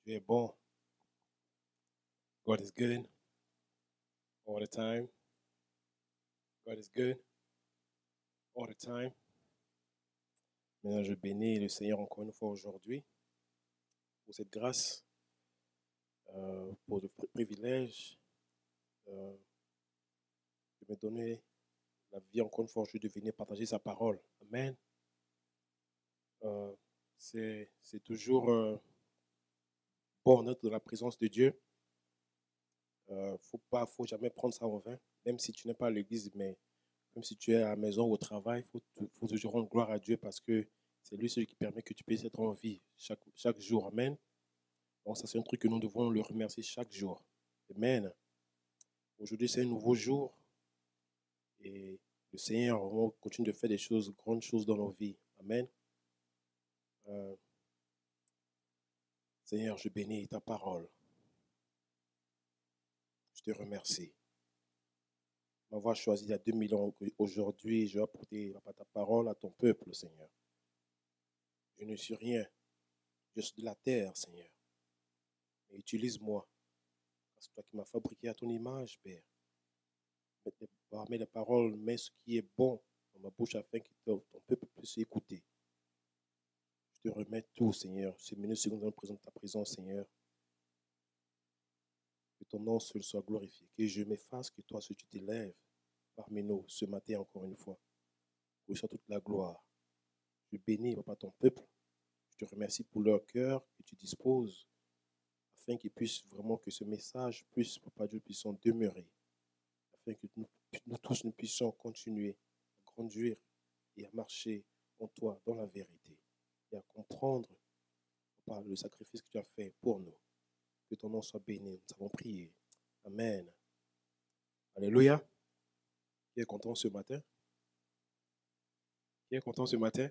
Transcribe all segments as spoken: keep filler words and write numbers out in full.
Dieu est bon. God is good all the time. God is good all the time. Maintenant, je bénis le Seigneur encore une fois aujourd'hui pour cette grâce, euh, pour le privilège euh, de me donner la vie encore une fois aujourd'hui de venir partager sa parole. Amen. Euh, c'est, c'est toujours euh, bon d'être dans la présence de Dieu. Il ne faut pas, faut jamais prendre ça en vain, même si tu n'es pas à l'église, mais même si tu es à la maison ou au travail, il faut, faut toujours rendre gloire à Dieu parce que c'est lui celui qui permet que tu puisses être en vie chaque, chaque jour. Amen. Donc ça, c'est un truc que nous devons le remercier chaque jour. Amen. Aujourd'hui, c'est un nouveau jour et le Seigneur vraiment continue de faire des choses, grandes choses dans nos vies. Amen. Euh, Seigneur, je bénis ta parole. Je te remercie. M'avoir choisi il y a deux mille ans, aujourd'hui, je vais apporter ta parole à ton peuple, Seigneur. Je ne suis rien. Je suis de la terre, Seigneur. Mais utilise-moi. C'est toi qui m'as fabriqué à ton image, Père. Mets les paroles, mets ce qui est bon dans ma bouche afin que ton peuple puisse écouter. Je te remets tout, Seigneur. Ces minutes secondes dans présence de ta présence, Seigneur. Que ton nom seul soit glorifié. Que je m'efface, que toi, seul tu t'élèves parmi nous ce matin encore une fois. Que soit toute la gloire. Je bénis, Papa, ton peuple. Je te remercie pour leur cœur que tu disposes afin qu'ils puissent vraiment, que ce message puisse, Papa Dieu, puisse en demeurer. Afin que nous, nous tous nous puissions continuer à grandir et à marcher en toi, dans la vérité, et à comprendre par le sacrifice que tu as fait pour nous. Que ton nom soit béni. Nous avons prié. Amen. Alléluia. Qui est content ce matin? Qui est content ce matin?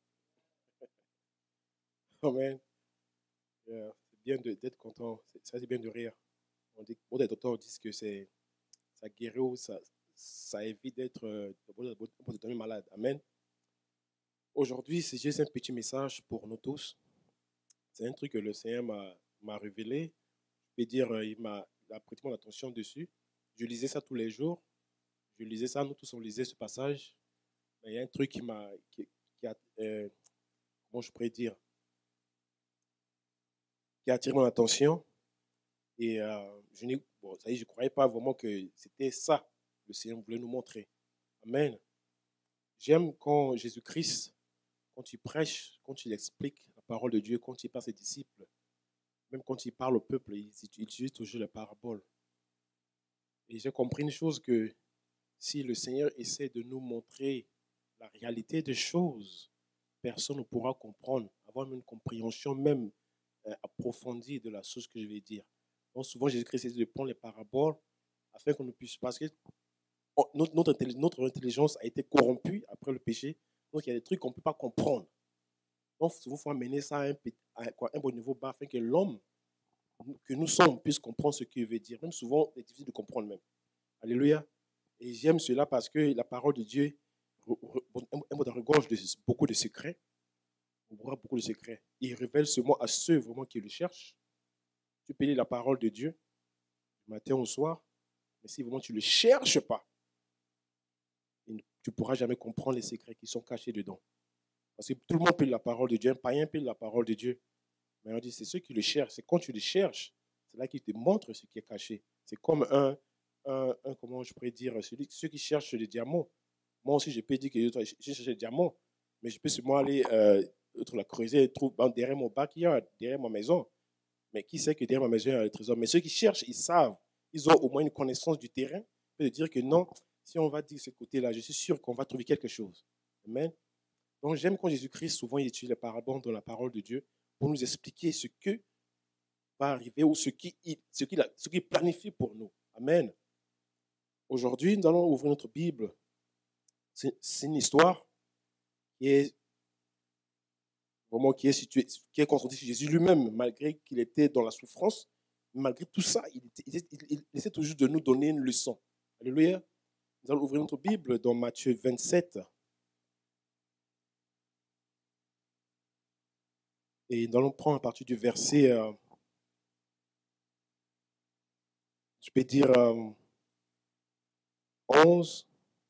Amen. Yeah. C'est bien de, d'être content. C'est, ça, c'est bien de rire. On dit, bon, des docteurs disent que c'est, ça guérit ou ça, ça évite d'être euh, de malade. Amen. Aujourd'hui, c'est juste un petit message pour nous tous. C'est un truc que le Seigneur m'a, m'a révélé. Je peux dire, il m'a il a prêté mon attention dessus. Je lisais ça tous les jours. Je lisais ça, nous tous on lisait ce passage. Mais il y a un truc qui m'a, qui, qui a, euh, comment je pourrais dire, qui a attiré mon attention. Et euh, je ne bon, ça y est, je croyais pas vraiment que c'était ça que le Seigneur voulait nous montrer. Amen. J'aime quand Jésus-Christ, quand il prêche, quand il explique la parole de Dieu, quand il parle à ses disciples, même quand il parle au peuple, il, il utilise toujours les paraboles. Et j'ai compris une chose, que si le Seigneur essaie de nous montrer la réalité des choses, personne ne pourra comprendre, avoir une compréhension même euh, approfondie de la chose que je vais dire. Donc souvent, Jésus-Christ essaie de prendre les paraboles afin qu'on ne puisse... Parce que notre, notre, notre intelligence a été corrompue après le péché, donc il y a des trucs qu'on ne peut pas comprendre. Donc souvent, il faut amener ça à un, à un bon niveau bas afin que l'homme que nous sommes puisse comprendre ce qu'il veut dire. Même souvent, c'est difficile de comprendre même. Alléluia. Et j'aime cela parce que la parole de Dieu regorge de beaucoup de secrets. On voit beaucoup de secrets. Il révèle seulement à ceux vraiment qui le cherchent. Tu peux lire la parole de Dieu du matin au soir, mais si vraiment tu ne le cherches pas, tu ne pourras jamais comprendre les secrets qui sont cachés dedans. Parce que tout le monde peut lire la parole de Dieu, un païen peut lire la parole de Dieu. Mais on dit, c'est ceux qui le cherchent. C'est quand tu le cherches, c'est là qu'il te montre ce qui est caché. C'est comme un, un, un comment je pourrais dire, celui, ceux qui cherchent les diamants. Moi aussi, je peux dire que je cherche les diamants, mais je peux seulement aller euh, la creuser et trouver derrière mon backyard, derrière ma maison. Mais qui sait que derrière ma maison, il y a le trésor? Mais ceux qui cherchent, ils savent. Ils ont au moins une connaissance du terrain. Ils peuvent dire que non, si on va dire ce côté-là, je suis sûr qu'on va trouver quelque chose. Amen. Donc, j'aime quand Jésus-Christ, souvent, il utilise les paraboles dans la parole de Dieu pour nous expliquer ce que va arriver ou ce qu'il ce qu'il a, ce qu'il planifie pour nous. Amen. Aujourd'hui, nous allons ouvrir notre Bible. C'est, c'est une histoire qui est vraiment qui est située, qui est construite sur Jésus lui-même, malgré qu'il était dans la souffrance. Malgré tout ça, il, était, il, il, il essaie toujours de nous donner une leçon. Alléluia. Nous allons ouvrir notre Bible dans Matthieu vingt-sept. Et nous allons prendre à partir du verset, euh, Je peux dire euh, onze.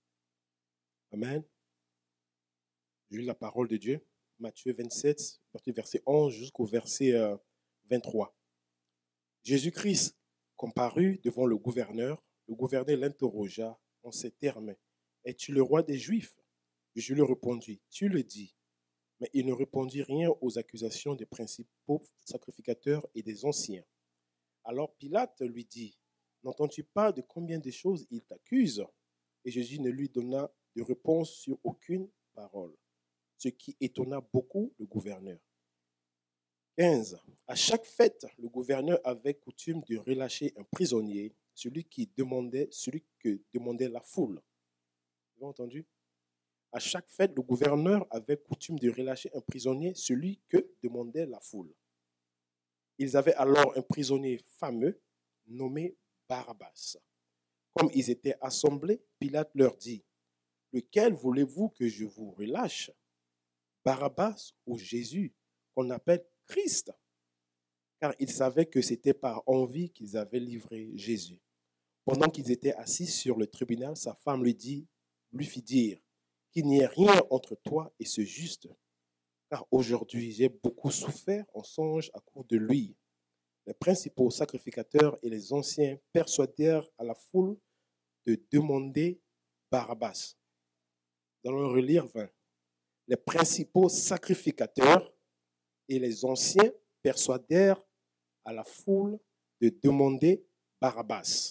Amen. Je lis la parole de Dieu. Matthieu vingt-sept, verset onze jusqu'au verset euh, vingt-trois. Jésus-Christ comparut devant le gouverneur. Le gouverneur l'interrogea en ces termes. Es-tu le roi des Juifs? Je lui répondis, tu le dis. Mais il ne répondit rien aux accusations des principaux sacrificateurs et des anciens. Alors Pilate lui dit, n'entends-tu pas de combien de choses il t'accuse? Et Jésus ne lui donna de réponse sur aucune parole, ce qui étonna beaucoup le gouverneur. quinze. À chaque fête, le gouverneur avait coutume de relâcher un prisonnier, celui qui demandait, celui que demandait la foule. Vous avez entendu? À chaque fête, le gouverneur avait coutume de relâcher un prisonnier, celui que demandait la foule. Ils avaient alors un prisonnier fameux nommé Barabbas. Comme ils étaient assemblés, Pilate leur dit, « Lequel voulez-vous que je vous relâche, Barabbas ou Jésus, qu'on appelle Christ ?» Car ils savaient que c'était par envie qu'ils avaient livré Jésus. Pendant qu'ils étaient assis sur le tribunal, sa femme lui dit, lui fit dire, « Qu'il n'y ait rien entre toi et ce juste, car aujourd'hui j'ai beaucoup souffert en songe à cause de lui. » Les principaux sacrificateurs et les anciens persuadèrent à la foule de demander Barabbas. Nous allons relire vingt. Les principaux sacrificateurs et les anciens persuadèrent à la foule de demander Barabbas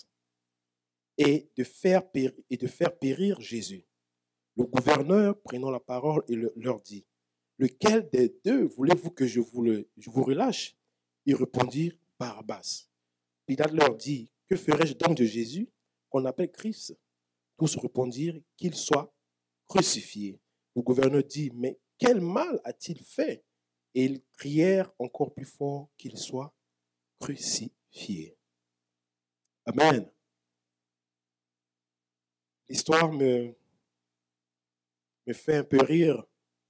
et de faire périr, et de faire périr Jésus. Le gouverneur, prenant la parole, et le, leur dit, « Lequel des deux voulez-vous que je vous, le, je vous relâche ?» Ils répondirent, « Barabbas. » Pilate leur dit, « Que ferai-je donc de Jésus, qu'on appelle Christ ?» Tous répondirent, « Qu'il soit crucifié. » Le gouverneur dit, « Mais quel mal a-t-il fait ?» Et ils crièrent encore plus fort, « Qu'il soit crucifié. » Amen. L'histoire me, me fait un peu rire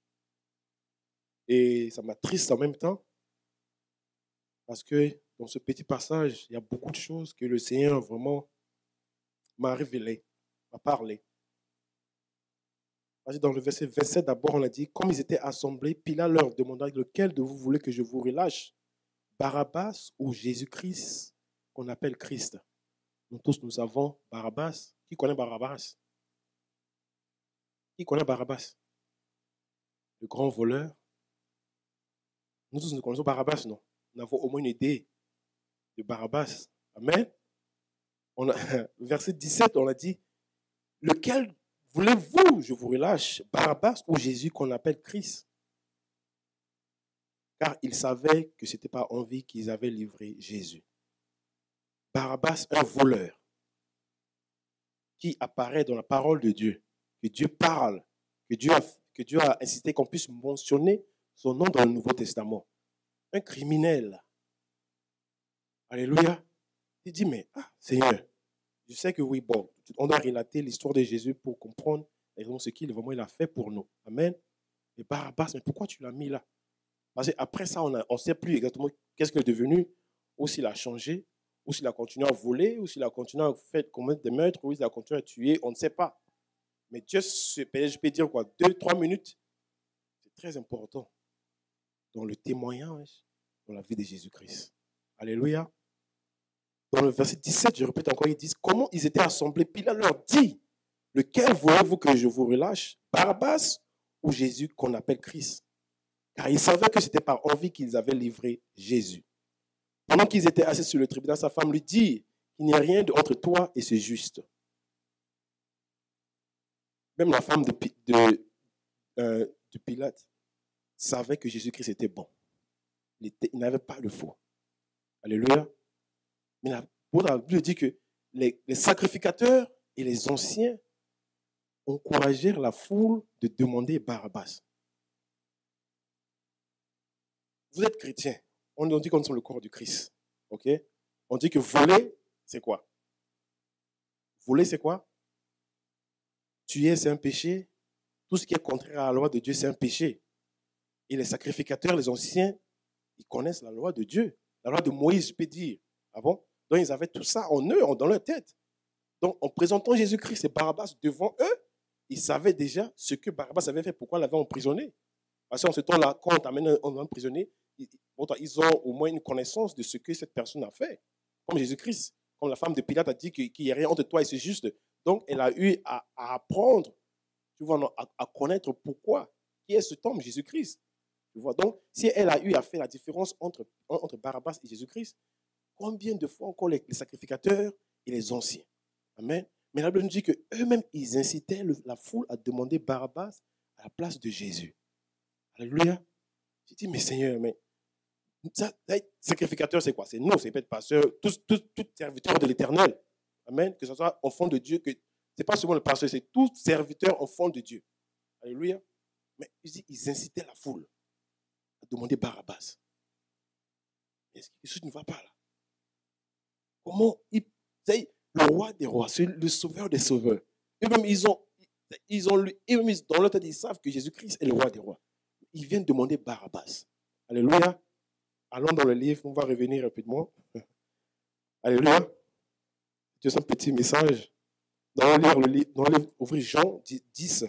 et ça m'attriste en même temps parce que dans ce petit passage, il y a beaucoup de choses que le Seigneur vraiment m'a révélé, m'a parlé. Parce que dans le verset vingt-sept, d'abord, on a dit, comme ils étaient assemblés, Pilate leur demanda, lequel de vous voulez que je vous relâche, Barabbas ou Jésus-Christ, qu'on appelle Christ? Nous tous, nous avons Barabbas. Qui connaît Barabbas? Qui connaît Barabbas? Le grand voleur. Nous tous, nous connaissons Barabbas, non? Nous avons au moins une idée de Barabbas. Amen. On a, verset dix-sept, on a dit, lequel voulez-vous, je vous relâche, Barabbas ou Jésus qu'on appelle Christ? Car ils savaient que ce n'était pas envie qu'ils avaient livré Jésus. Barabbas, un voleur, qui apparaît dans la parole de Dieu, que Dieu parle, que Dieu a, que Dieu a incité qu'on puisse mentionner son nom dans le Nouveau Testament. Un criminel. Alléluia. Il dit, mais, ah, Seigneur, je sais que oui, bon, on doit relater l'histoire de Jésus pour comprendre ce qu'il vraiment il a fait pour nous. Amen. Et Barabbas, mais pourquoi tu l'as mis là? Parce qu'après ça, on ne sait plus exactement qu'est-ce qu'il est devenu, ou s'il a changé, ou s'il a continué à voler, ou s'il a continué à faire commettre des meurtres, ou s'il a continué à tuer, on ne sait pas. Mais Dieu, je peux dire quoi, deux, trois minutes, c'est très important dans le témoignage, dans la vie de Jésus-Christ. Alléluia. Dans le verset dix-sept, je répète encore, ils disent, comment ils étaient assemblés. Pilate leur dit, lequel voulez-vous que je vous relâche, Barabbas ou Jésus qu'on appelle Christ? Car ils savaient que c'était par envie qu'ils avaient livré Jésus. Pendant qu'ils étaient assis sur le tribunal, sa femme lui dit, il n'y a rien entre toi et ce juste. Même la femme de, de, euh, de Pilate savait que Jésus-Christ était bon. Il, était, il n'avait pas le faux. Alléluia. Mais la, la Bible dit que les, les sacrificateurs et les anciens encouragèrent la foule de demander Barabbas. Vous êtes chrétien. On dit qu'on est le corps du Christ. Ok? On dit que voler, c'est quoi? Voler, c'est quoi? Tuer, c'est un péché. Tout ce qui est contraire à la loi de Dieu, c'est un péché. Et les sacrificateurs, les anciens, ils connaissent la loi de Dieu. La loi de Moïse, je peux dire. Ah bon? Donc, ils avaient tout ça en eux, dans leur tête. Donc, en présentant Jésus-Christ et Barabbas devant eux, ils savaient déjà ce que Barabbas avait fait, pourquoi il l'avait emprisonné. Parce qu'en ce temps-là, quand on t'amène un emprisonné, ils ont au moins une connaissance de ce que cette personne a fait. Comme Jésus-Christ, comme la femme de Pilate a dit qu'il n'y a rien entre toi et c'est juste. Donc, elle a eu à, à apprendre, tu vois, à, à connaître pourquoi, qui est cet homme, Jésus-Christ. Tu vois, donc, si elle a eu à faire la différence entre, entre Barabbas et Jésus-Christ, combien de fois encore les, les sacrificateurs et les anciens? Amen. Mais la Bible nous dit qu'eux-mêmes, ils incitaient le, la foule à demander Barabbas à la place de Jésus. Alléluia. J'ai dit, mais Seigneur, mais ça, sacrificateur, c'est quoi? C'est nous, c'est peut-être pasteur, tous, tous, tous serviteurs de l'Éternel. Amen. Que ce soit enfant de Dieu, que ce n'est pas seulement le pasteur, c'est tous serviteurs enfants de Dieu. Alléluia. Mais ils incitaient la foule à demander Barabbas. Est-ce que Jésus ne va pas là? Comment il, le roi des rois, c'est le sauveur des sauveurs. Eux-mêmes, ils ont, ils ont, eux-mêmes, dans leur tête, ils savent que Jésus-Christ est le roi des rois. Ils viennent demander Barabbas. Alléluia. Allons dans le livre, on va revenir rapidement. Alléluia. C'est un petit message. Dans le livre, le livre, dans le livre ouvrez Jean dix.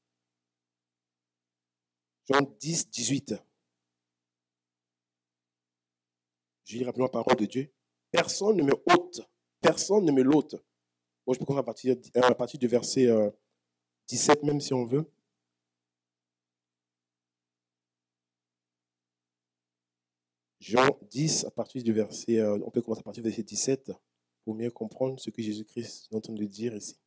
Jean dix, dix-huit. Je lis rapidement la parole de Dieu. Personne ne me ôte. Personne ne me l'ôte. Bon, je peux commencer à partir, à partir du verset euh, dix-sept, même si on veut. Jean dix, à partir du verset, euh, on peut commencer à partir du verset dix-sept pour mieux comprendre ce que Jésus-Christ est en train de dire ici.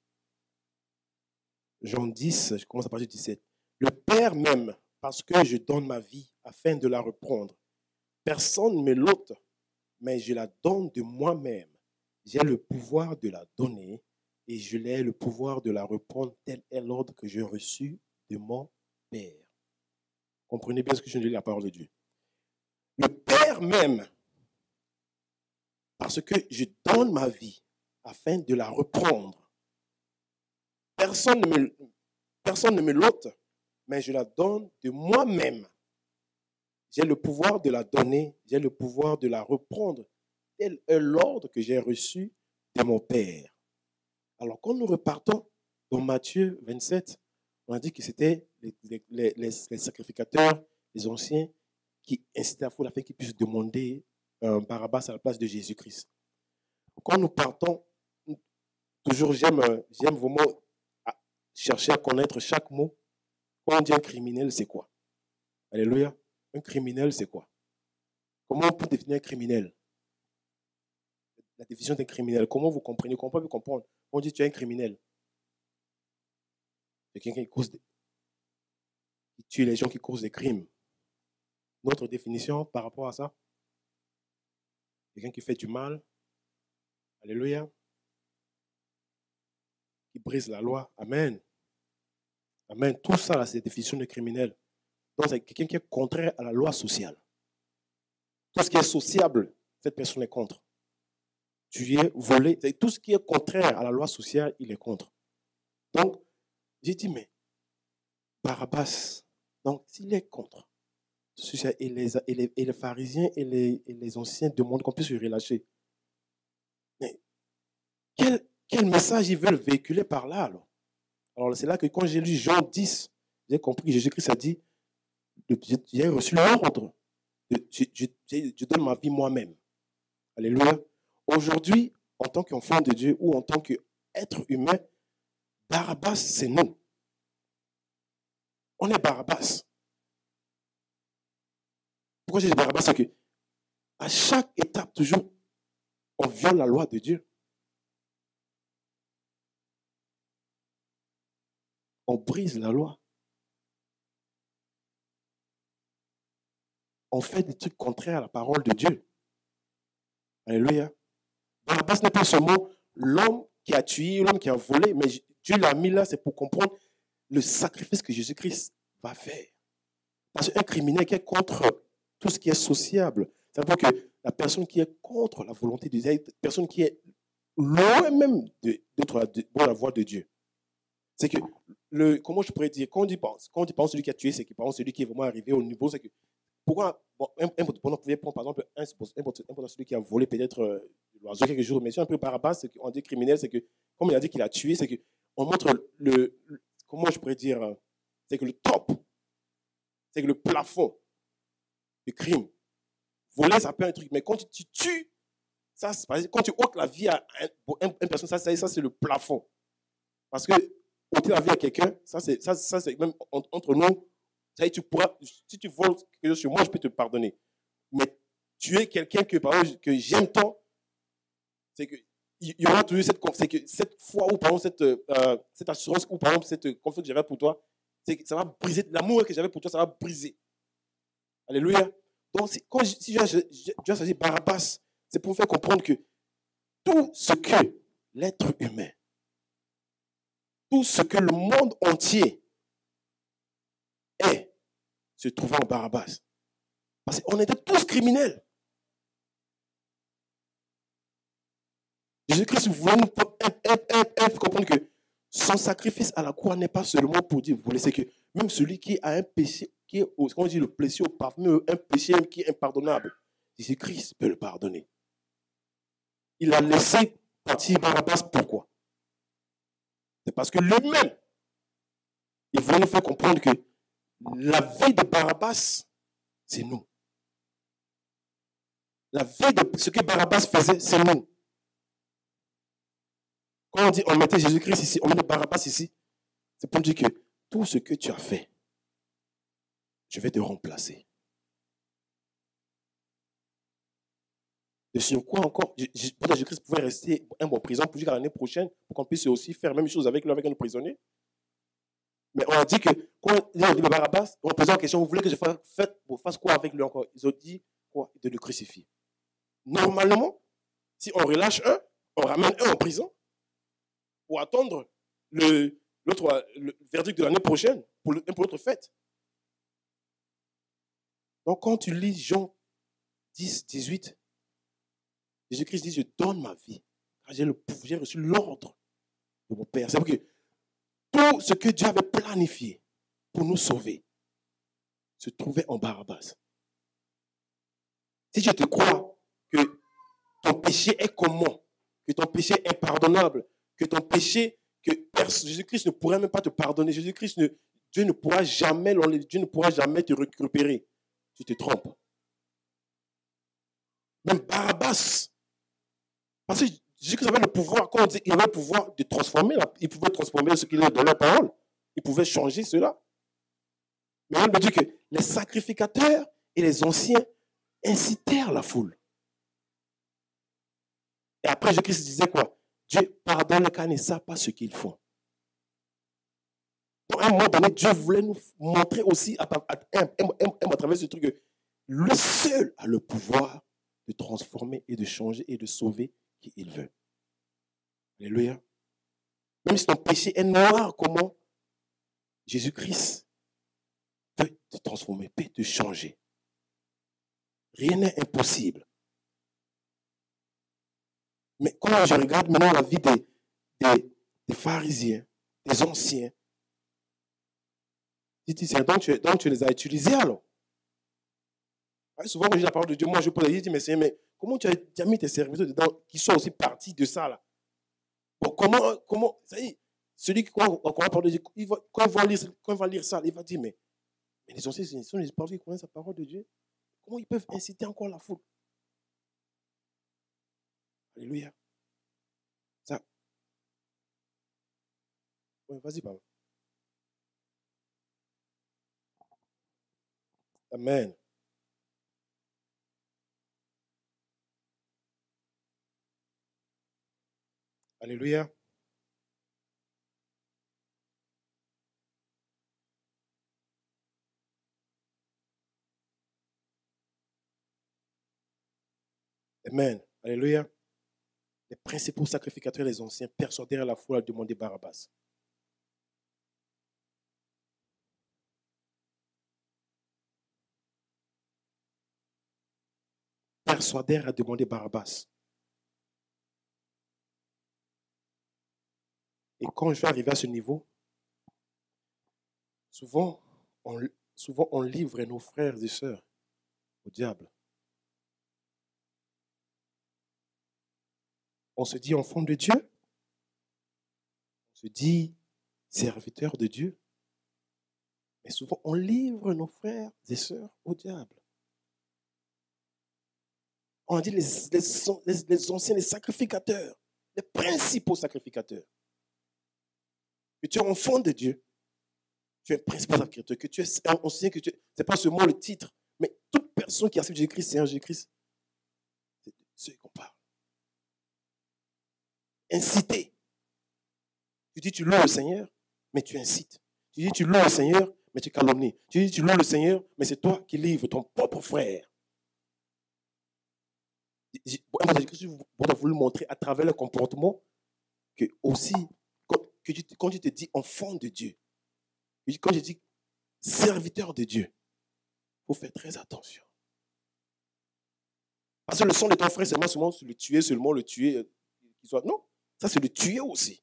Jean dix, je commence à partir du dix-sept. Le Père m'aime parce que je donne ma vie afin de la reprendre. Personne ne me l'ôte, mais je la donne de moi-même. J'ai le pouvoir de la donner et je l'ai le pouvoir de la reprendre. Tel est l'ordre que j'ai reçu de mon Père. Comprenez bien ce que je dis, la parole de Dieu. Le Père m'aime parce que je donne ma vie afin de la reprendre. Personne ne me, personne ne me l'ôte, mais je la donne de moi-même. J'ai le pouvoir de la donner, j'ai le pouvoir de la reprendre. Tel est l'ordre que j'ai reçu de mon Père. Alors, quand nous repartons dans Matthieu vingt-sept, on a dit que c'était les, les, les, les sacrificateurs, les anciens, qui incitaient la foule afin qu'ils puissent demander euh, Barabbas à la place de Jésus-Christ. Quand nous partons, toujours j'aime, j'aime vraiment chercher à connaître chaque mot. Quand on dit un criminel, c'est quoi? Alléluia. Un criminel, c'est quoi? Comment on peut définir un criminel? La définition d'un criminel. Comment vous comprenez? Comment on peut comprendre? On dit tu es un criminel. C'est quelqu'un qui cause des... qui tue les gens qui causent des crimes. Notre définition par rapport à ça? Quelqu'un qui fait du mal. Alléluia. Qui brise la loi. Amen. Amen. Tout ça, là, c'est la définition de criminel. Donc, c'est quelqu'un qui est contraire à la loi sociale. Tout ce qui est sociable, cette personne est contre. Tu es volé. Tout ce qui est contraire à la loi sociale, il est contre. Donc, j'ai dit, mais Barabbas, donc, s'il est contre, et les, et les, et les pharisiens et les, et les anciens demandent qu'on puisse se relâcher. Mais quel, quel message ils veulent véhiculer par là, alors? Alors, c'est là que quand j'ai lu Jean dix, j'ai compris que Jésus-Christ a dit, j'ai reçu l'ordre, je, je, je, je donne ma vie moi-même. Alléluia. Aujourd'hui, en tant qu'enfant de Dieu ou en tant qu'être humain, Barabbas, c'est nous. On est Barabbas. Pourquoi je dis Barabbas? C'est que à chaque étape, toujours, on viole la loi de Dieu. On brise la loi. On fait des trucs contraires à la parole de Dieu. Alléluia. Barabbas n'est pas seulement l'homme qui a tué, l'homme qui a volé, mais Dieu l'a mis là, c'est pour comprendre le sacrifice que Jésus-Christ va faire. Parce qu'un criminel qui est contre tout ce qui est sociable, ça veut dire que la personne qui est contre la volonté de Dieu, la personne qui est loin même d'être dans la voie de Dieu. C'est que, le, comment je pourrais dire, quand on dit, quand on dit par exemple celui qui a tué, c'est que par exemple celui qui est vraiment arrivé au niveau, c'est que, pourquoi, bon, un, un, on pouvait prendre par exemple un, un, un, celui qui a volé peut-être, euh, de l'oiseau quelque chose. Mais si un peu Barabbas, c'est qu'on dit criminel, c'est que, comme il a dit qu'il a tué, c'est qu'on montre le, le, comment je pourrais dire, c'est que le top, c'est que le plafond du crime. Voler, ça peut être un truc, mais quand tu, tu tues, ça, quand tu ôtes la vie à une personne, ça, ça, ça c'est le plafond. Parce que ôter la vie à quelqu'un, ça, c'est, ça, ça, c'est même entre nous, ça, tu pourras, si tu voles quelque chose sur moi, je peux te pardonner. Mais tuer quelqu'un que, par exemple, que j'aime tant, c'est que il y aura toujours cette, c'est que cette foi ou par exemple cette, euh, cette assurance ou par exemple cette confiance que j'avais pour toi, c'est que ça va briser, l'amour que j'avais pour toi, ça va briser. Alléluia. Donc, quand je, si je dois s'agir de Barabbas, c'est pour me faire comprendre que tout ce que l'être humain, tout ce que le monde entier est, se trouvait en Barabbas. Parce qu'on était tous criminels. Jésus-Christ voulait nous comprendre que son sacrifice à la croix n'est pas seulement pour dire, vous voulez, c'est que même celui qui a un péché, qui est, comment on dit, le péché au parfum, un péché qui est impardonnable, Jésus-Christ peut le pardonner. Il a laissé partir Barabbas, pourquoi? C'est parce que lui-même, il voulait nous faire comprendre que la vie de Barabbas, c'est nous. La vie de ce que Barabbas faisait, c'est nous. Quand on dit on mettait Jésus-Christ ici, on met Barabbas ici, c'est pour dire que tout ce que tu as fait, je vais te remplacer. Et sur quoi encore, Jésus-Christ pouvait rester un bon prison pour jusqu'à l'année prochaine, pour qu'on puisse aussi faire la même chose avec lui, avec un prisonnier. Mais on a dit que quand ils ont dit Barabbas, on posait la question, vous voulez que je fasse, fasse quoi avec lui encore? Ils ont dit quoi? De le crucifier. Normalement, si on relâche un, on ramène un en prison pour attendre le, l'autre, le verdict de l'année prochaine pour, le, pour l'autre fête. Donc quand tu lis Jean dix, dix-huit, Jésus-Christ dit, je donne ma vie, car j'ai, le, j'ai reçu l'ordre de mon Père. C'est pour que tout ce que Dieu avait planifié pour nous sauver se trouvait en Barabbas. Si tu te crois que ton péché est commun, que ton péché est impardonnable, que ton péché, que Jésus-Christ ne pourrait même pas te pardonner, Jésus-Christ, ne, Dieu ne pourra jamais l'enlever, Dieu ne pourra jamais te récupérer. Tu te trompes. Même Barabbas, parce que Jésus-Christ avait le pouvoir, quand on dit qu'il avait le pouvoir de transformer, il pouvait transformer ce qu'il est dans la parole, il pouvait changer cela. Mais on me dit que les sacrificateurs et les anciens incitèrent la foule. Et après, Jésus-Christ disait quoi? Dieu pardonne car ils ne savent pas ce qu'ils font. Donc, à un moment donné, Dieu voulait nous montrer aussi à, à, à, à, à travers ce truc que le seul a le pouvoir de transformer et de changer et de sauver qui il veut. Alléluia. Même si ton péché est noir, comment Jésus-Christ peut te transformer, peut te changer. Rien n'est impossible. Mais quand je regarde maintenant la vie des, des, des pharisiens, des anciens, tu dis, c'est donc tu, donc tu les as utilisés alors. Souvent, quand je dis la parole de Dieu, moi je pose la question, mais Seigneur, mais comment tu as, tu as mis tes serviteurs dedans qui sont aussi partis de ça là? Bon, comment, comment, ça y est, celui qui croit en la parole de Dieu, il va, quand, il va lire, quand il va lire ça, il va dire, mais, mais les anciens, ce sont les paroles qui connaissent la parole de Dieu. Comment ils peuvent inciter encore la foule? Alléluia. Ça. Ouais, vas-y, papa. Amen. Alléluia. Amen. Alléluia. Les principaux sacrificateurs, les anciens, persuadèrent la foule à demander Barabbas. Persuadèrent à demander Barabbas. Et quand je vais arriver à ce niveau, souvent on, souvent on livre nos frères et sœurs au diable. on se dit enfant de Dieu, on se dit serviteur de Dieu, mais souvent on livre nos frères et sœurs au diable. On a dit les, les, les, les anciens, les sacrificateurs, les principaux sacrificateurs. Que tu es enfant de Dieu, tu es un principal sacrificateur, que tu es ancien, que tu es, c'est pas seulement le titre, mais toute personne qui accepte Jésus-Christ, Seigneur Jésus-Christ, c'est de ceux qu'on parle. Inciter. Tu dis tu loues le Seigneur, mais tu incites. Tu dis tu loues le Seigneur, mais tu calomnies. Tu dis tu loues le Seigneur, mais c'est toi qui livres ton propre frère. Jésus-Christ a voulu montrer à travers le comportement que aussi, quand, que tu, quand tu te dis enfant de Dieu, quand je dis serviteur de Dieu, il faut faire très attention. Parce que le sang de ton frère, c'est pas seulement le tuer, seulement le tuer. Non, ça c'est le tuer aussi.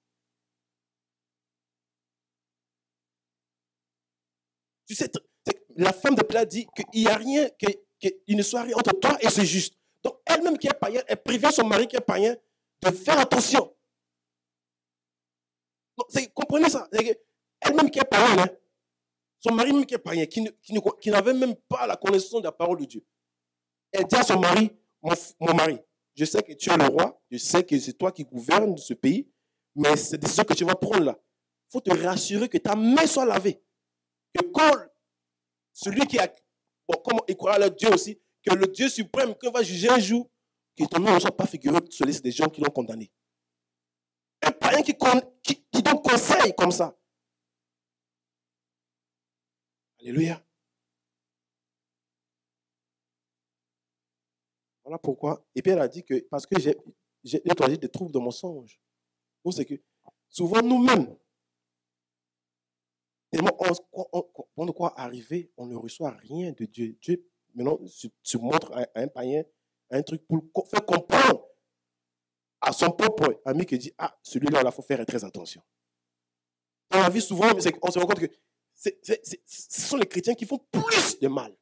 Tu sais, la femme de Pilate dit qu'il n'y a rien, qu'il ne soit rien entre toi et ce juste. Donc, elle-même qui est païenne, elle prévient son mari qui est païen de faire attention. Donc, comprenez ça. Elle-même qui est païenne, hein, son mari même qui est païen, qui, qui, qui n'avait même pas la connaissance de la parole de Dieu. Elle dit à son mari, mon, mon mari, je sais que tu es le roi, je sais que c'est toi qui gouvernes ce pays, mais cette décision que tu vas prendre là, il faut te rassurer que ta main soit lavée. Que quand celui qui a, bon, comme il croit à leur Dieu aussi, que le Dieu suprême, qu'on va juger un jour, que ton nom ne soit pas figuré sur les listes des gens qui l'ont condamné. Un païen qui, qui, qui donne conseil comme ça. Alléluia. Voilà pourquoi. Et puis elle a dit que, parce que j'ai, j'ai introduit des troubles de mensonges. Donc c'est que, souvent nous-mêmes, tellement on, on, on, on ne croit arriver, on ne reçoit rien de Dieu. Dieu, maintenant, se, se montre à, à un païen, à un truc pour faire comprendre à son propre ami qui dit, ah, celui-là, il faut faire très attention. Dans la vie, souvent, on se rend compte que c'est, c'est, c'est, ce sont les chrétiens qui font plus de mal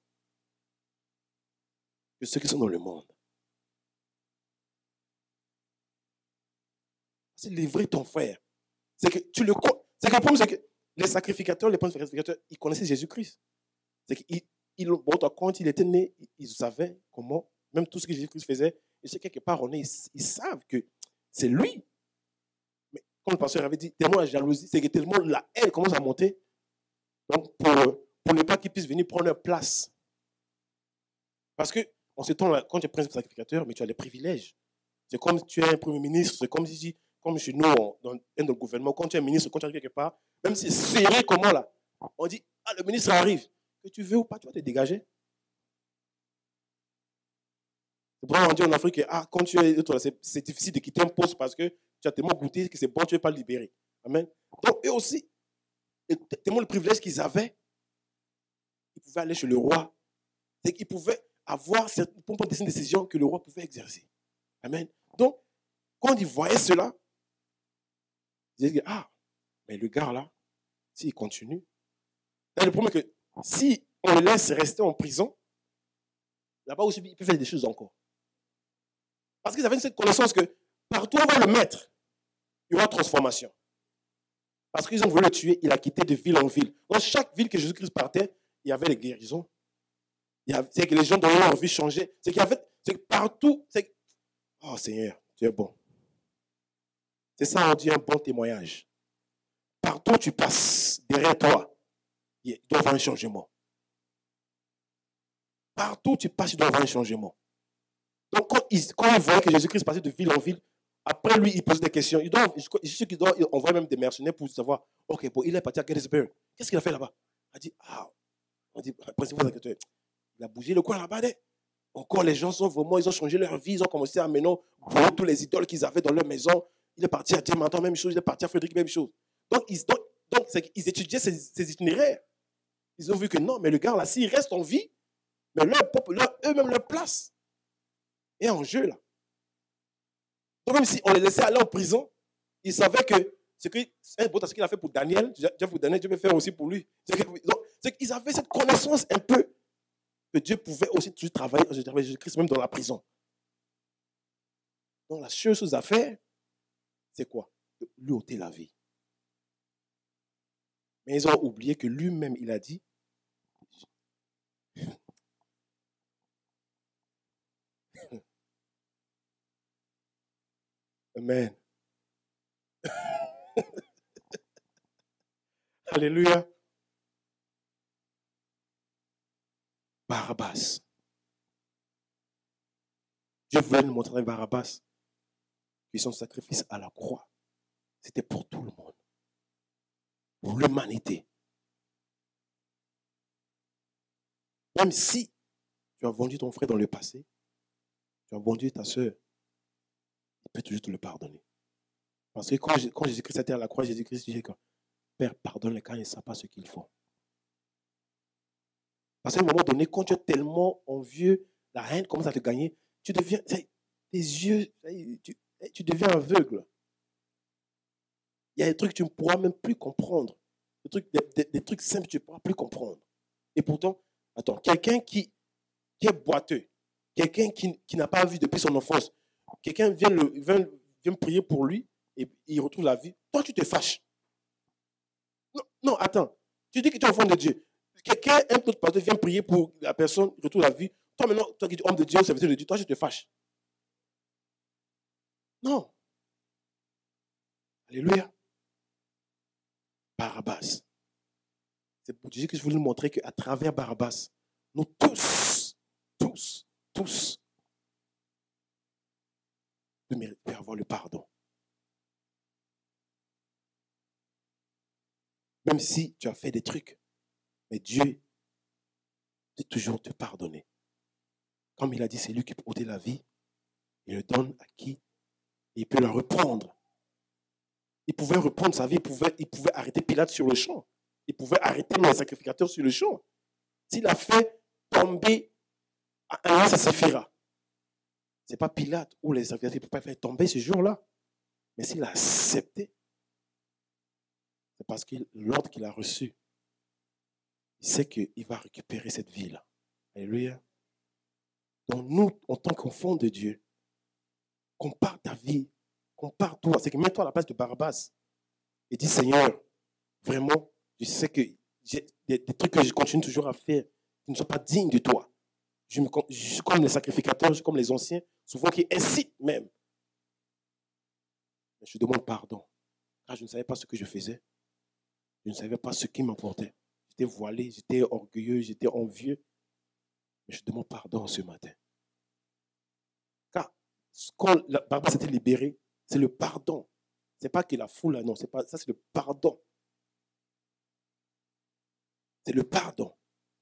que ceux qui sont dans le monde. C'est livrer ton frère. C'est que tu le c'est que le problème, c'est que les sacrificateurs, les premiers sacrificateurs, ils connaissaient Jésus-Christ. C'est qu'ils, ils, bon, quand il était né, ils savaient comment, même tout ce que Jésus-Christ faisait, et c'est quelque part, on est, ils, ils savent que c'est lui. Mais comme le pasteur avait dit, tellement la jalousie, c'est que tellement la haine commence à monter. Donc, pour, pour ne pas qu'ils puissent venir prendre leur place. Parce que, en ce temps-là, quand tu es prince sacrificateur, mais tu as des privilèges. C'est comme si tu es un premier ministre, c'est comme si, comme chez nous, dans un gouvernement, quand tu es un ministre, quand tu arrives quelque part, même si c'est serré comment là, on dit, ah, le ministre arrive. Que tu veux ou pas, tu vas te dégager. C'est pour ça qu'on dit en Afrique que ah, quand tu es, c'est, c'est difficile de quitter un poste parce que tu as tellement goûté que c'est bon, tu ne veux pas le libérer. Amen. Donc, eux aussi, tellement le privilège qu'ils avaient, ils pouvaient aller chez le roi. C'est qu'ils pouvaient avoir cette, pour prendre des décisions que le roi pouvait exercer. Amen. Donc, quand ils voyaient cela, ils disaient, ah, mais le gars là, s'il continue, là, le problème est que si on le laisse rester en prison, là-bas aussi, il peut faire des choses encore. Parce qu'ils avaient cette connaissance que partout où on va le mettre, il y aura transformation. Parce qu'ils ont voulu le tuer, il a quitté de ville en ville. Dans chaque ville que Jésus-Christ partait, il y avait les guérisons. Il y avait, c'est que les gens donnaient leur vie changer. C'est qu'il y avait, c'est que partout, c'est, oh Seigneur, tu es bon. C'est ça, on dit un bon témoignage. Partout où tu passes, derrière toi, il doit y avoir un changement. Partout où tu passes, il doit y avoir un changement. Donc, quand ils, quand ils voyaient que Jésus-Christ passait de ville en ville, après lui, il posait des questions. Il doit, je sais qu'il doit envoyer même des mercenaires pour savoir, ok, bon, il est parti à Gettysburg. Qu'est-ce qu'il a fait là-bas? Il a dit, ah, on dit, il a bougé le coin là-bas. Encore, les gens sont vraiment, ils ont changé leur vie, ils ont commencé à maintenant brûler tous les idoles qu'ils avaient dans leur maison. Il est parti à Diamantan, même chose, il est parti à Frédéric, même chose. Donc, ils, donc, donc c'est, ils étudiaient ces, ces itinéraires. Ils ont vu que non, mais le gars là, s'il reste en vie, mais leur, leur, eux-mêmes leur place est en jeu là. Donc, même si on les laissait aller en prison, ils savaient que ce qu'il a fait pour Daniel, Dieu pour Daniel, Dieu peut faire aussi pour lui. C'est qu'ils avaient cette connaissance un peu que Dieu pouvait aussi toujours travailler avec Jésus-Christ, même dans la prison. Donc, la seule chose à faire, c'est quoi? De lui ôter la vie. Mais ils ont oublié que lui-même, il a dit, Amen. Alléluia. Barabbas. Dieu voulait nous montrer Barabbas que son sacrifice à la croix, c'était pour tout le monde. Pour l'humanité. Même si tu as vendu ton frère dans le passé, tu as vendu ta soeur, il peut toujours te le pardonner. Parce que quand, quand Jésus-Christ était à la croix, Jésus-Christ disait que Père, pardonne-les car ils ne savent pas ce qu'ils font. Parce qu'à un moment donné, quand tu es tellement envieux, la haine commence à te gagner, tu deviens, tes yeux, tu, tu deviens aveugle. Il y a des trucs que tu ne pourras même plus comprendre. Des trucs, des, des, des trucs simples que tu ne pourras plus comprendre. Et pourtant, attends, quelqu'un qui, qui est boiteux, quelqu'un qui, qui n'a pas vu depuis son enfance, quelqu'un vient, le, vient, vient prier pour lui et il retrouve la vie. Toi, tu te fâches. Non, non, attends. Tu dis que tu es enfant de Dieu. Quelqu'un, un autre pasteur vient prier pour la personne, il retrouve la vie. Toi, maintenant, toi qui es homme de Dieu, serviteur de Dieu, toi, tu te fâches. Non. Alléluia. Barabbas. C'est pour Dieu que je voulais nous montrer qu'à travers Barabbas, nous tous, tous, tous, nous méritons avoir le pardon. Même si tu as fait des trucs, mais Dieu peut toujours te pardonner. Comme il a dit, c'est lui qui peut ôter la vie, il le donne à qui? Et il peut la reprendre. Il pouvait reprendre sa vie, il pouvait, il pouvait arrêter Pilate sur le champ. Il pouvait arrêter les sacrificateurs sur le champ. S'il a fait tomber un, ça suffira. Ce n'est pas Pilate ou les sacrificateurs qui ne pouvaient pas faire tomber ce jour-là. Mais s'il a accepté, c'est parce que l'ordre qu'il a reçu, il sait qu'il va récupérer cette vie-là. Alléluia. Donc nous, en tant qu'enfants de Dieu, compare ta vie, compare toi. C'est que mets-toi à la place de Barabbas et dis, Seigneur, vraiment, je sais que j'ai des, des trucs que je continue toujours à faire qui ne sont pas dignes de toi. Je, me, je suis comme les sacrificateurs, je suis comme les anciens, souvent qui incitent même. Mais je demande pardon, car je ne savais pas ce que je faisais. Je ne savais pas ce qui m'importait. J'étais voilé, j'étais orgueilleux, j'étais envieux. Mais je demande pardon ce matin. Car quand Barabbas s'était libéré, c'est le pardon. Ce n'est pas que la foule, non, c'est pas, ça c'est le pardon. C'est le pardon.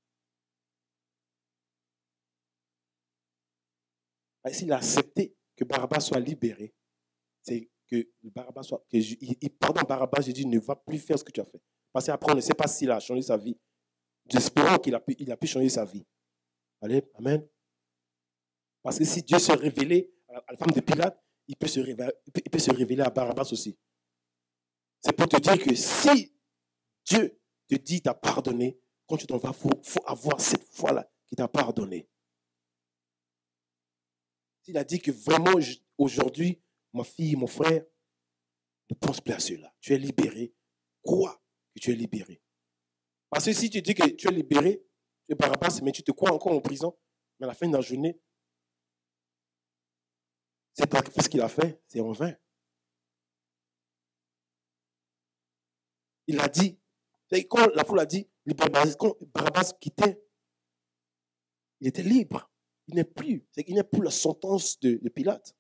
S'il a accepté que Barabbas soit libéré, c'est que Barabbas soit. Que je, il, pardon, Barabbas, j'ai dit, ne va plus faire ce que tu as fait. Parce qu'après, on ne sait pas s'il a changé sa vie. J'espère qu'il a pu, il a pu changer sa vie. Allez, amen. Parce que si Dieu se révélait à la femme de Pilate, il peut se révéler, il peut se révéler à Barabbas aussi. C'est pour te dire que si Dieu te dit t'a pardonné, quand tu t'en vas, il faut, faut avoir cette foi-là qui t'a pardonné. S'il a dit que vraiment, aujourd'hui, ma fille, mon frère, ne pense plus à cela. Tu es libéré. Crois que tu es libéré. Parce que si tu dis que tu es libéré, tu es Barabbas, mais tu te crois encore en prison, mais à la fin de la journée, c'est ce qu'il a fait, c'est en vain. Il a dit, quand la foule a dit, quand Barabbas quittait, il était libre. Il n'est plus, il n'est plus la sentence de, de Pilate.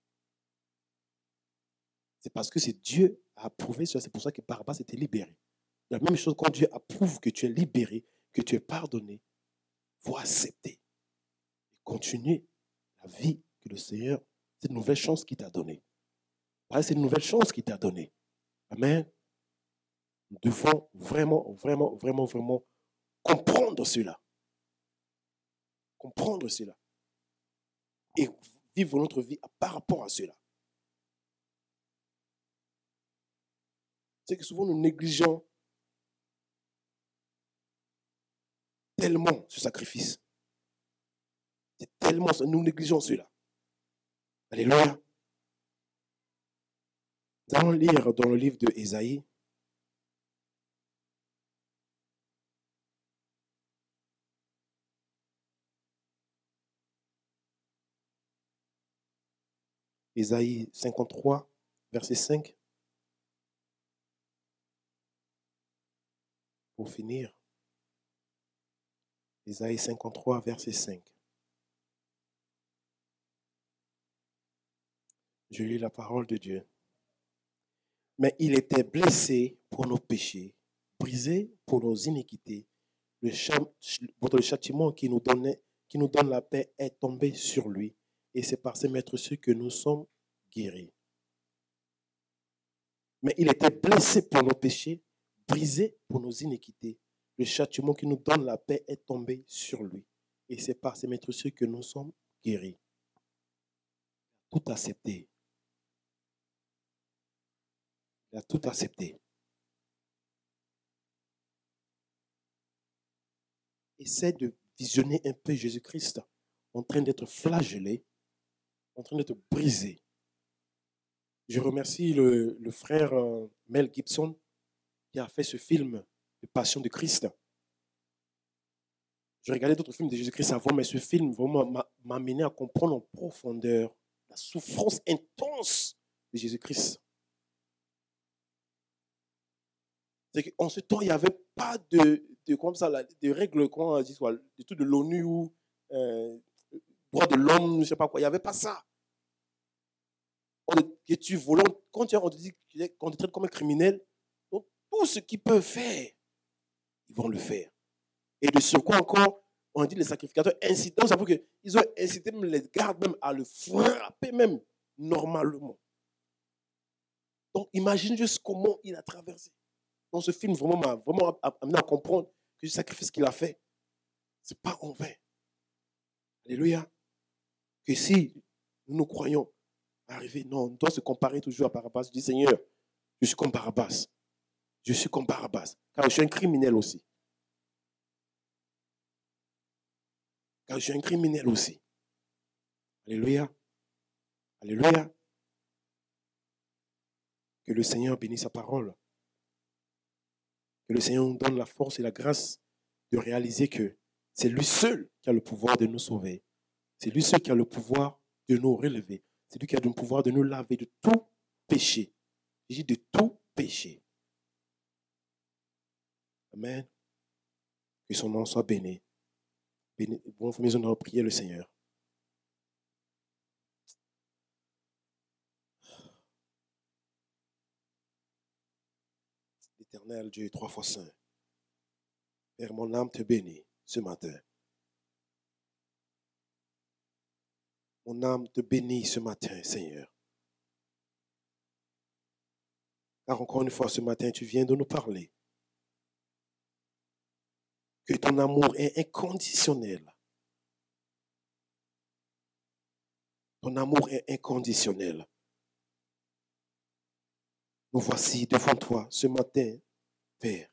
C'est parce que c'est Dieu a approuvé cela, c'est pour ça que Barabbas était libéré. La même chose, quand Dieu approuve que tu es libéré, que tu es pardonné, il faut accepter et continuer la vie que le Seigneur, cette nouvelle chance qu'il t'a donnée. C'est une nouvelle chance qu'il t'a donnée. Amen. Nous devons vraiment, vraiment, vraiment, vraiment comprendre cela. Comprendre cela. Et vivre notre vie par rapport à cela. C'est que souvent nous négligeons tellement ce sacrifice. C'est tellement, nous négligeons cela. Alléluia. Nous allons lire dans le livre de Ésaïe. Ésaïe cinquante-trois, verset cinq. Pour finir. Ésaïe cinquante-trois, verset cinq. Je lis la parole de Dieu. Mais il était blessé pour nos péchés, brisé pour nos iniquités. Le, cham- le châtiment qui nous, donnait, qui nous donne la paix est tombé sur lui. Et c'est par ses maîtres que nous sommes guéris. Mais il était blessé pour nos péchés, brisé pour nos iniquités. Le châtiment qui nous donne la paix est tombé sur lui. Et c'est par ses maîtres que nous sommes guéris. Tout accepté. Il a tout accepté. Essaie de visionner un peu Jésus-Christ en train d'être flagellé, en train d'être brisé. Je remercie le, le frère euh, Mel Gibson qui a fait ce film de Passion de Christ. Je regardais d'autres films de Jésus-Christ avant, mais ce film vraiment m'a, m'a amené à comprendre en profondeur la souffrance intense de Jésus-Christ. C'est qu'en ce temps, il n'y avait pas de, de, comme ça, de règles, comment on dit, de tout de l'ONU ou euh, droit de l'homme, je ne sais pas quoi. Il n'y avait pas ça. On, que tu voles, quand on te dit qu'on te traite comme un criminel, donc tout ce qu'ils peuvent faire, ils vont le faire. Et de surcroît encore, on dit les sacrificateurs incitant, ça veut dire qu'ils ont incité même les gardes même à le frapper même normalement. Donc imagine juste comment il a traversé. Donc ce film vraiment m'a vraiment amené à comprendre que le sacrifice qu'il a fait, ce n'est pas en vain. Alléluia. Que si nous nous croyons arriver, non, on doit se comparer toujours à Barabbas. Je dis Seigneur, je suis comme Barabbas. Je suis comme Barabbas. Car je suis un criminel aussi. Car je suis un criminel aussi. Alléluia. Alléluia. Que le Seigneur bénisse sa parole. Que le Seigneur nous donne la force et la grâce de réaliser que c'est lui seul qui a le pouvoir de nous sauver. C'est lui seul qui a le pouvoir de nous relever. C'est lui qui a le pouvoir de nous laver de tout péché. Il dit de tout péché. Amen. Que son nom soit béni. béni. Bon, nous allons prier le Seigneur. Éternel Dieu, trois fois saint. Père, mon âme te bénit ce matin. Mon âme te bénit ce matin, Seigneur. Car encore une fois, ce matin, tu viens de nous parler. Que ton amour est inconditionnel. Ton amour est inconditionnel. Nous voici devant toi ce matin, Père.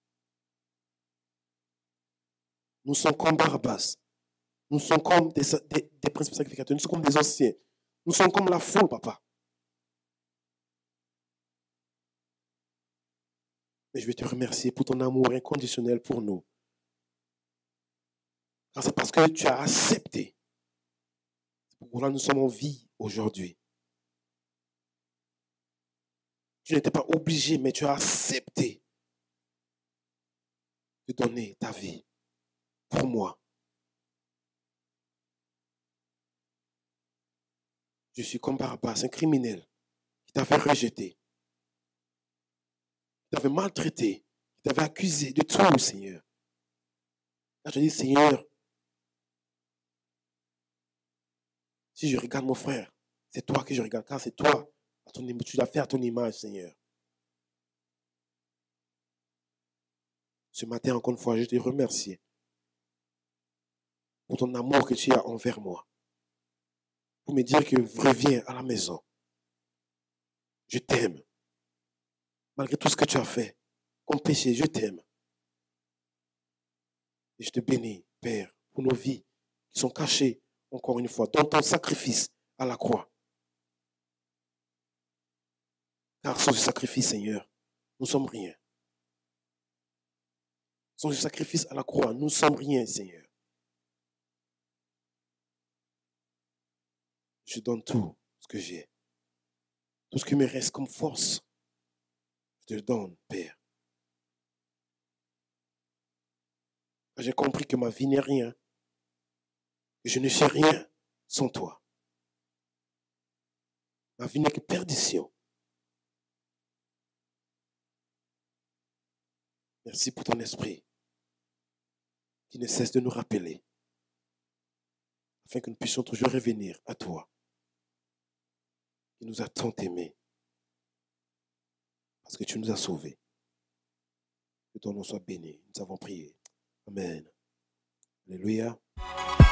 Nous sommes comme Barabbas. Nous sommes comme des, des, des principes sacrificateurs. Nous sommes comme des anciens. Nous sommes comme la foule, papa. Mais je veux te remercier pour ton amour inconditionnel pour nous. Car c'est parce que tu as accepté. C'est pourquoi nous sommes en vie aujourd'hui. Tu n'étais pas obligé, mais tu as accepté de donner ta vie pour moi. Je suis comme Barabbas, un criminel qui t'avait rejeté, qui t'avait maltraité, qui t'avait accusé de tout, Seigneur. Là, je dis, Seigneur, si je regarde mon frère, c'est toi que je regarde, car c'est toi, à ton, tu l'as fait à ton image, Seigneur. Ce matin, encore une fois, je te remercie pour ton amour que tu as envers moi. Pour me dire que reviens à la maison. Je t'aime. Malgré tout ce que tu as fait, comme péché, je t'aime. Et je te bénis, Père, pour nos vies qui sont cachées, encore une fois, dans ton sacrifice à la croix. Car sans ce sacrifice, Seigneur, nous ne sommes rien. Sans ce sacrifice à la croix, nous ne sommes rien, Seigneur. Je donne tout ce que j'ai. Tout ce qui me reste comme force, je te le donne, Père. J'ai compris que ma vie n'est rien. Que je ne suis rien sans toi. Ma vie n'est que perdition. Merci pour ton esprit qui ne cesse de nous rappeler afin que nous puissions toujours revenir à toi qui nous a tant aimés parce que tu nous as sauvés. Que ton nom soit béni. Nous avons prié. Amen. Alléluia.